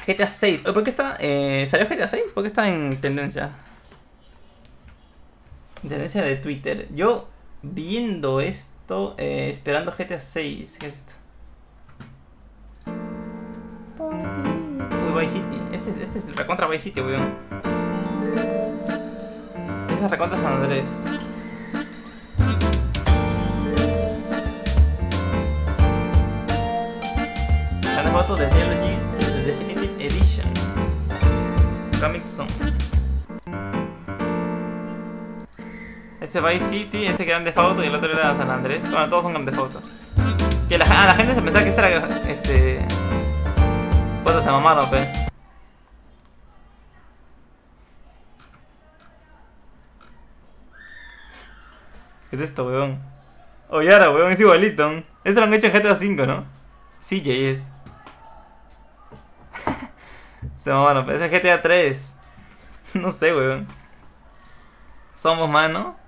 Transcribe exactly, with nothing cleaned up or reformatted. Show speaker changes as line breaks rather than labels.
G T A seis. ¿Por qué está? Eh, ¿Salió G T A seis? ¿Por qué está en tendencia? Tendencia de Twitter. Yo viendo esto, eh, esperando G T A seis. ¿Qué es esto? Uy, Vice City. Este es, este es el recontra Vice City, weón. Este es el recontra San Andrés. Grande foto de Trilogy de Definitive Edition. Comic Zone. Este Vice City, este Grande Auto y el otro era San Andrés. Bueno, todos son Grande Auto. Que la, ah, la gente se pensaba que este era este. Puta, se mamaron, pe. ¿Qué es esto, weón? Oye, ahora, weón, es igualito. Esto lo han hecho en G T A cinco, ¿no? C J es. Se mamaron, pe. Es el G T A tres. No sé, weón. Somos, mano.